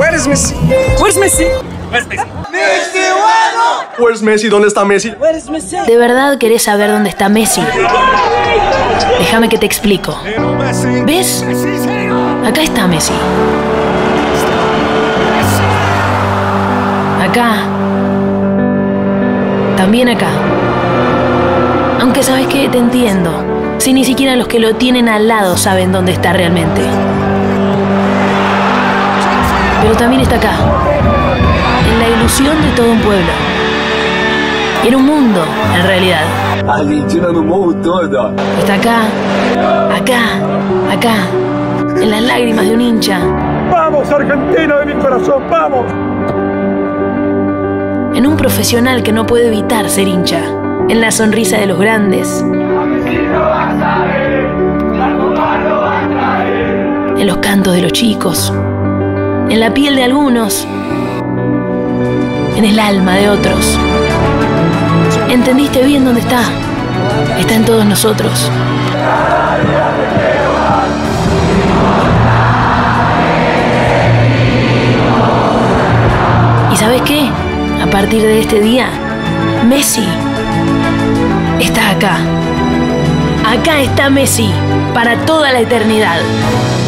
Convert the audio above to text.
Where is Messi? Where's Messi? Where's Messi? Where's Messi? ¿Dónde está Messi? ¿De verdad querés saber dónde está Messi? Déjame que te explico. ¿Ves? Acá está Messi. Acá. También acá. Aunque sabes que te entiendo. Si ni siquiera los que lo tienen al lado saben dónde está realmente. Pero también está acá. En la ilusión de todo un pueblo. En un mundo, en realidad. Está acá, acá, acá. En las lágrimas de un hincha. ¡Vamos, Argentina de mi corazón, vamos! En un profesional que no puede evitar ser hincha. En la sonrisa de los grandes. En los cantos de los chicos. En la piel de algunos. En el alma de otros. ¿Entendiste bien dónde está? Está en todos nosotros. ¿Y sabes qué? A partir de este día, Messi está acá. Acá está Messi para toda la eternidad.